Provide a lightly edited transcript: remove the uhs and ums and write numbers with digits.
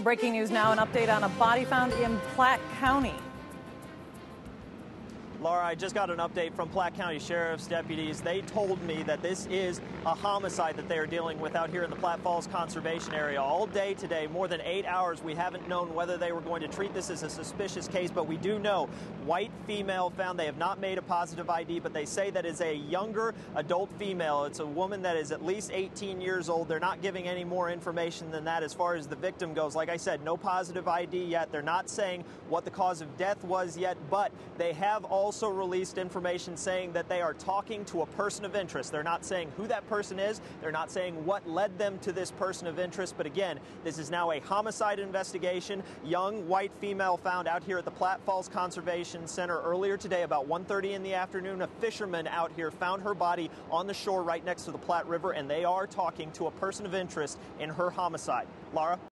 breaking news now, an update on a body found in Platte County. Laura, I just got an update from Platte County Sheriff's deputies. They told me that this is a homicide that they are dealing with out here in the Platte Falls Conservation Area. All day today, more than 8 hours, we haven't known whether they were going to treat this as a suspicious case, but we do know white female found. They have not made a positive ID, but they say that is a younger adult female. It's a woman that is at least 18 years old. They're not giving any more information than that as far as the victim goes. Like I said, no positive ID yet. They're not saying what the cause of death was yet, but they have also released information saying that they are talking to a person of interest. They're not saying who that person is. They're not saying what led them to this person of interest. But again, this is now a homicide investigation. Young white female found out here at the Platte Falls Conservation Center earlier today about 1:30 in the afternoon. A fisherman out here found her body on the shore right next to the Platte River, and they are talking to a person of interest in her homicide. Laura?